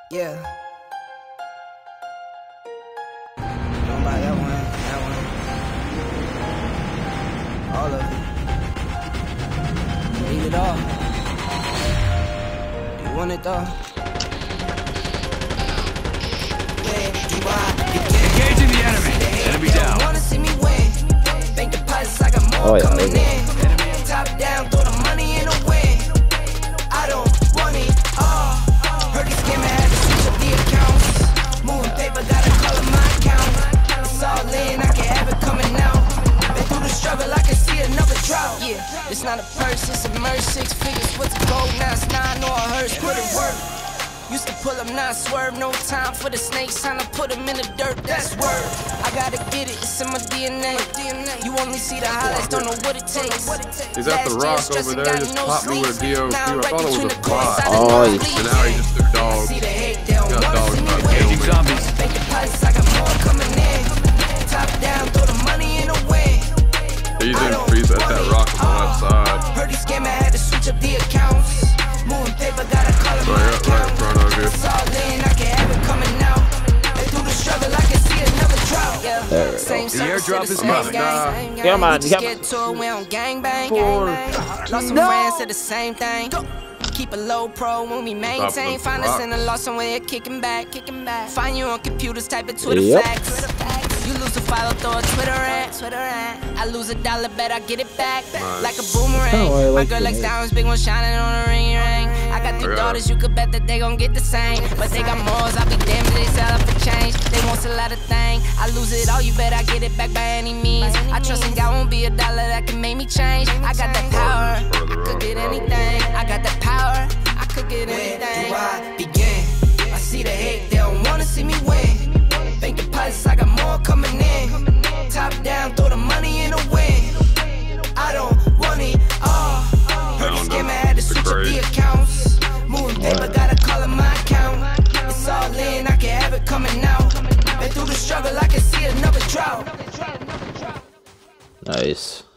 Yeah. Don't buy that one. All of it. Need it all. Do you want it though? Engaging the enemy. Enemy down. Wanna see me win? Bank deposits, I got more coming in. Top down, throw the money in a win. I don't want it all. Heard this game, I had to switch up the accounts. Moving paper, gotta color my account. It's all in, I can have it coming out. Been through the struggle, I can see another drought. Yeah, it's not a purse, it's a merge. 6 figures, what's a gold? Now it's 9 or a hearse. Put it work. Used to pull up, not swerve. No time for the snakes, time to put them in the dirt. That's word. I gotta get it, it's in my DNA. You only see the highlights, don't know what it takes. He's at the rock over there, just popped me with a DOQ. I thought it was a fly. Oh, And now he just threw dogs. He got dogs about to Engaging zombies. Bank deposits, I got more coming in. Top down, throw the money in a win. He's at that rock on the left side. Heard he scam, I had to switch up the accounts. Moving paper, gotta call it my Right account. in front of you. It's all in, I can have it coming out. And through the struggle, I can see another drought. Yeah. Same The airdrop is coming. Come on, we just get to it, we don't gang bang. Lost some friends, said the same thing. Keep a low pro when we maintain. Find us in the lost somewhere, kicking back. Find you on computers, type it Twitter facts. You lose a follow, throw a Twitter at. I lose a dollar, bet I get it back. Like a boomerang. My girl likes diamonds, big one shining on a ring. I got 3 daughters, you could bet that they gon' get the same. But they got morals, I'll be damned if they sell up for change. They won't sell out a thing. I lose it all, you bet I get it back by any means. I trust in God, won't be a dollar that can make me change. I got that power, I could get anything. I got that power, I could get anything. Where do I begin? I see the hate, they don't wanna see me win. Bank deposits, I got more coming in. Top down, throw the money in a win. I don't want it all. Heard this game, I had to switch up the accounts. Moving paper, gotta call it my account. It's all in, I can have it coming out. Been through the struggle, I can see another drought. Nice.